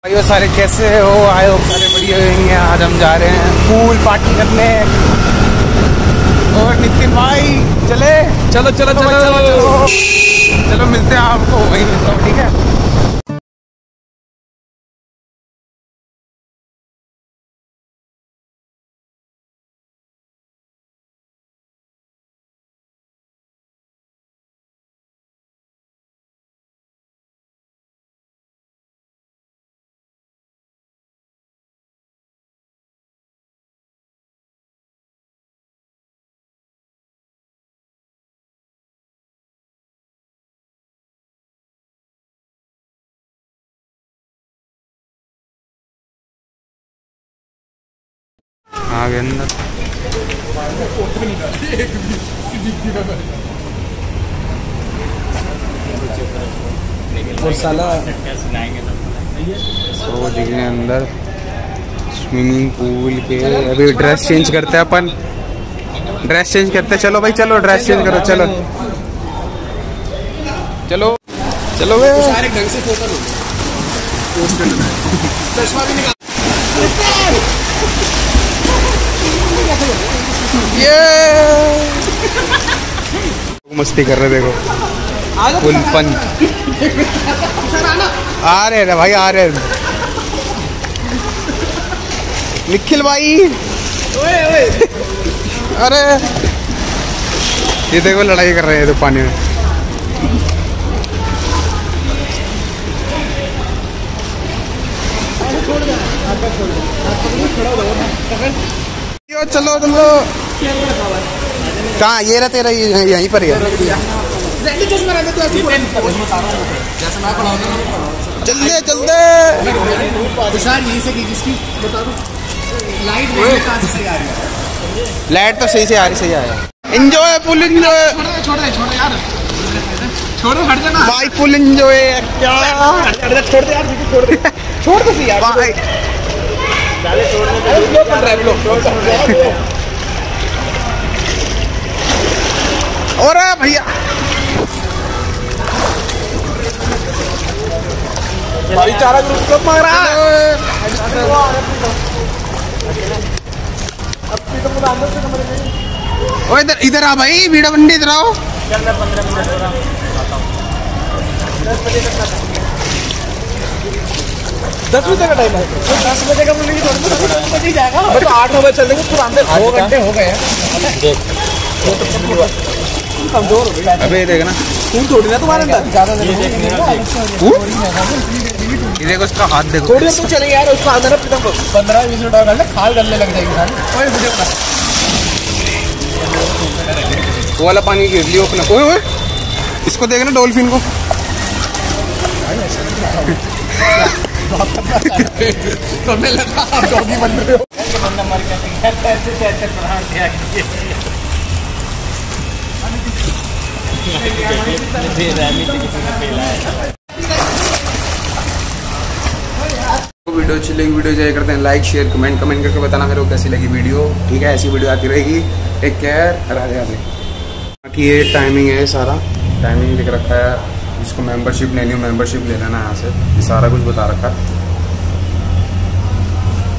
भाई सारे कैसे हो? आए हो सारे बढ़िया होंगे। आज हम जा रहे हैं पूल पार्टी करने। और नितिन भाई चले? चलो चलो चलो चलो चलो, चलो मिलते हैं आपको वहीं मिलता हूँ, ठीक है? आ गए अंदर। और साला सो दिखे अंदर स्विमिंग पूल के। अभी ड्रेस चेंज करते हैं अपन, ड्रेस चेंज करते हैं। चलो भाई चलो ड्रेस चेंज करो, चलो चलो चलो भाई। ढंग से फोटो लो, चश्मा भी निकाल। ये मस्ती कर रहे देखो, फुल फन। आ रहे भाई, आ रहे निखिल भाई। अरे ये देखो लड़ाई कर रहे हैं तो पानी में। चलो चलो, कहाँ ये रहते रही? यहीं पर ही है। जल्दी जल्दी लाइट तो सही से आ रही है। Enjoy full enjoy. छोड़ दे यार, छोड़ो हट जाना भाई। फुल एंजॉय क्या? छोड़ दे यार, छोड़ दे यार भाई। और भैया भाईचारा ग्रुप को मार रहा है। ओ इधर इधर आ भाई, वीडियो बंदी इधर आओ। 10 बजे का टाइम है, 10 बजे का बोलेंगे तो 10 बजे ही जाएगा। तो 8-9 बजे चल देंगे, पूरा अंदर 2 घंटे हो गए हैं। कमजोर हो गए। अबे देखना खून थोड़ी ना तुम्हारे अंदर ज्यादा ये देखो, उसका हाथ देखो। थोड़ी देर तो चलेंगे यार, उसका अंदर 15-20 मिनट और खाल गलने लग जाएगी सारी। वो वाला पानी गिर लियो अपना। ओए इसको देखना, डॉल्फिन को। तुम्हें लगा आप डॉगी बन रहे हो। वीडियो अच्छी लगी, वीडियो एंजॉय करते हैं। लाइक शेयर कमेंट करके बताना मेरे को कैसी लगी वीडियो, ठीक है? ऐसी वीडियो आती रहेगी। Take care, Radhe Radhe. बाकी ये टाइमिंग है, सारा टाइमिंग लिख रखा है। जिसको मेंबरशिप लेनी हो मेंबरशिप ले लेना यहाँ से, ये सारा कुछ बता रखा है।